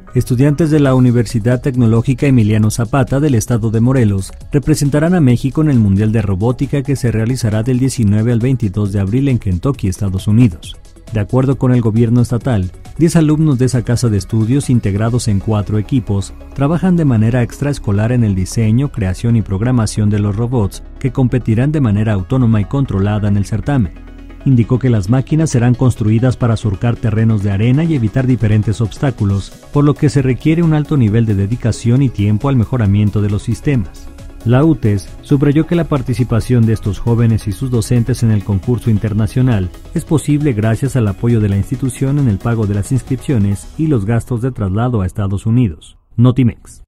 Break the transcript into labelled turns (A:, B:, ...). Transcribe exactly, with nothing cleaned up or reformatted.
A: Estudiantes de la Universidad Tecnológica Emiliano Zapata del estado de Morelos representarán a México en el Mundial de Robótica que se realizará del diecinueve al veintidós de abril en Kentucky, Estados Unidos. De acuerdo con el gobierno estatal, diez alumnos de esa casa de estudios, integrados en cuatro equipos, trabajan de manera extraescolar en el diseño, creación y programación de los robots que competirán de manera autónoma y controlada en el certamen. Indicó que las máquinas serán construidas para surcar terrenos de arena y evitar diferentes obstáculos, por lo que se requiere un alto nivel de dedicación y tiempo al mejoramiento de los sistemas. La U T E S subrayó que la participación de estos jóvenes y sus docentes en el concurso internacional es posible gracias al apoyo de la institución en el pago de las inscripciones y los gastos de traslado a Estados Unidos. Notimex.